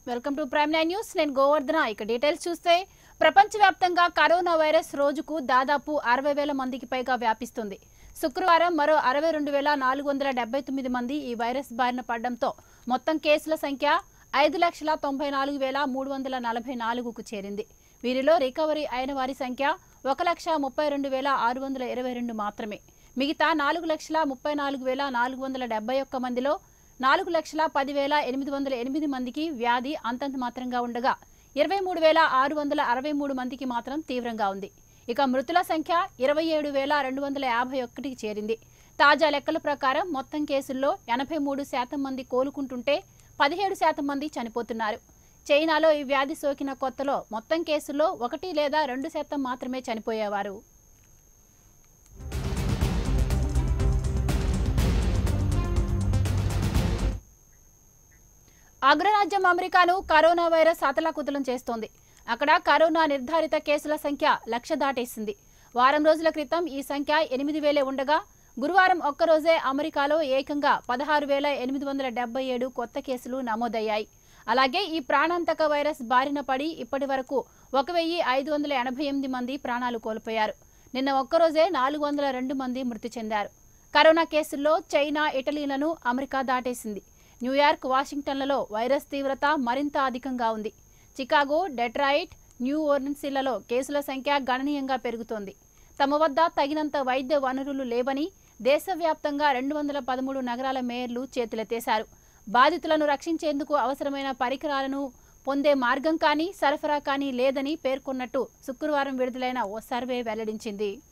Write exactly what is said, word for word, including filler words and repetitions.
Welcome to prime nine news. నేను గోవర్ధన. ఇక details చూస్తే ప్రపంచవ్యాప్తంగా కరోనా వైరస్ రోజుకు దాదాపు అరవై వేల మందికి పైగా వ్యాపిస్తుంది. శుక్రవారం మరో అరవై రెండు వేల నాలుగు వందల డెబ్బై తొమ్మిది మంది ఈ వైరస్ బారిన పడడంతో మొత్తం కేసుల సంఖ్య ఐదు లక్షల తొంభై నాలుగు వేల మూడు వందల నలభై నాలుగుకు చేరింది. వీరిలో రికవరీ అయిన వారి సంఖ్య ఒక లక్ష ముప్పై రెండు వేల ఆరు వందల ఇరవై రెండు మాత్రమే. మిగతా నాలుగు లక్షల ముప్పై నాలుగు వేల నాలుగు వందల డెబ్బై ఒక్క మందిలో నాలుగు లక్షల పది వేల ఎనిమిది వందల ఎనిమిది మందికి వ్యాధి అంతంత మాత్రంగా ఉండగా ఇరవై మూడు వేల ఆరు వందల అరవై మూడు మందికి మాత్రం తీవ్రంగా ఉంది. ఇక మృతుల సంఖ్య ఇరవై ఏడు వేల రెండు వందల యాభై ఒకటికి చేరింది. తాజా లెక్కల ప్రకారం మొత్తం కేసుల్లో ఎనభై మూడు శాతం మంది కోలుకుంటుంటే పదిహేడు శాతం మంది చనిపోతున్నారు. చైనాలో ఈ వ్యాధి సోకిన కొత్తలో మొత్తం కేసుల్లో ఒకటి లేదా రెండు శాతం మాత్రమే చనిపోయేవారు. అగ్రరాజ్యం అమెరికాను కరోనా వైరస్ అతలాకుతలం చేస్తోంది. అక్కడ కరోనా నిర్ధారిత కేసుల సంఖ్య లక్ష దాటేసింది. వారం రోజుల క్రితం ఈ సంఖ్య ఎనిమిది వేలే ఉండగా గురువారం ఒక్కరోజే అమెరికాలో ఏకంగా పదహారు వేల ఎనిమిది వందల డెబ్బై ఏడు కొత్త కేసులు నమోదయ్యాయి. అలాగే ఈ ప్రాణాంతక వైరస్ బారిన పడి ఇప్పటి వరకు ఒక వెయ్యి ఐదు వందల ఎనభై ఎనిమిది మంది ప్రాణాలు కోల్పోయారు. నిన్న ఒక్కరోజే నాలుగు వందల రెండు మంది మృతి చెందారు. కరోనా కేసుల్లో చైనా, ఇటలీలను అమెరికా దాటేసింది. న్యూయార్క్, వాషింగ్టన్లలో వైరస్ తీవ్రత మరింత అధికంగా ఉంది. చికాగో, డెట్రాయిట్, న్యూ ఓర్లిన్స్లలో కేసుల సంఖ్య గణనీయంగా పెరుగుతోంది. తమ వద్ద తగినంత వైద్య వనరులు లేవని దేశవ్యాప్తంగా రెండు వందల పదమూడు నగరాల మేయర్లు చేతులెత్తేశారు. బాధితులను రక్షించేందుకు అవసరమైన పరికరాలను పొందే మార్గం కానీ సరఫరా కానీ లేదని పేర్కొన్నట్టు శుక్రవారం విడుదలైన ఓ సర్వే వెల్లడించింది.